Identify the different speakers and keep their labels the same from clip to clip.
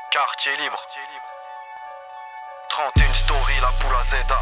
Speaker 1: Quartier libre. 31 story, la poule à Zeda.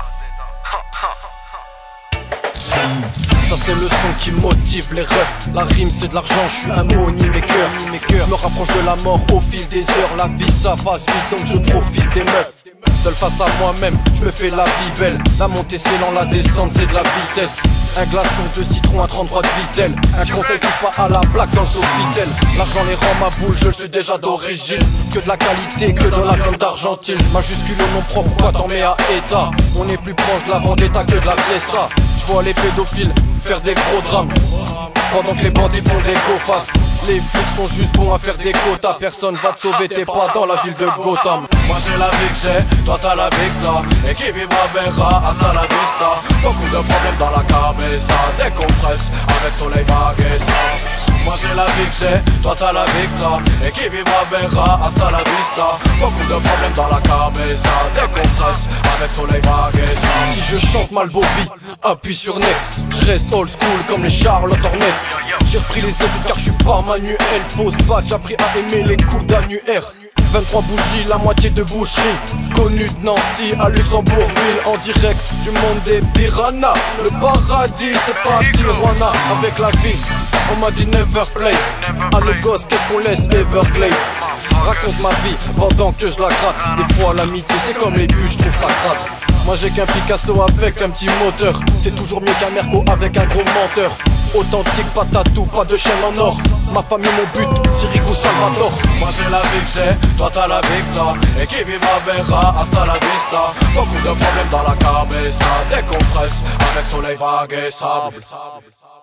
Speaker 2: Ça c'est le son qui motive les refs. La rime c'est de l'argent, je suis un mot ni mes cœurs. Je me rapproche de la mort au fil des heures. La vie ça passe vite donc je profite des meufs. Seul face à moi-même, je me fais la vie belle. La montée c'est lent, la descente c'est de la vitesse. Un glaçon de citron à 33 de Vitel. Un conseil touche pas à la plaque dans le Sofitel. L'argent les rend ma boule, je le suis déjà d'origine. Que de la qualité, que dans la viande d'Argentine. Majuscule au nom propre, quoi t'en mets à état. On est plus proche de la vendetta que de la fiesta. Je vois les pédophiles faire des gros drames pendant que les bandits font des go-fast. Les flics sont juste bons à faire des quotas. Personne va te sauver, t'es pas dans la ville de Gotham.
Speaker 3: Moi j'ai la vie que j'ai, toi t'as la vie que t'as. Et qui vivra verra, hasta la vista. Beaucoup de problèmes dans la cabeza. Décompresse avec soleil vague et ça. Moi j'ai la vie que j'ai, toi t'as la vie que t'as. Et qui vivra verra, hasta la vista. Beaucoup de problèmes dans la cabeza. Décompresse avec soleil vague et ça.
Speaker 2: Si je chante mal Bobby, appuie sur next. Je reste old school comme les Charlotte Hornets. J'ai repris les études car je suis pas manuel. Fausse batte, j'ai appris à aimer les coups d'annuaire. 23 bougies, la moitié de boucherie. Connu de Nancy à Luxembourgville. En direct du monde des piranhas. Le paradis c'est pas Tijuana. Avec la vie, on m'a dit never play. À nos gosses, qu'est-ce qu'on laisse Everglade. Raconte ma vie pendant que je la gratte. Des fois l'amitié c'est comme les buts, je trouve ça crade. Moi j'ai qu'un Picasso avec un petit moteur. C'est toujours mieux qu'un Merco avec un gros menteur. Authentique, pas tatou, pas de chaîne en or. Ma famille mon but, Sirigu Salvador.
Speaker 3: Moi j'ai la vie que j'ai, toi t'as la vie que t'as. Et qui vivra verra, hasta la vista. Beaucoup de problèmes dans la cabeza. Décompresse avec soleil vague et sable.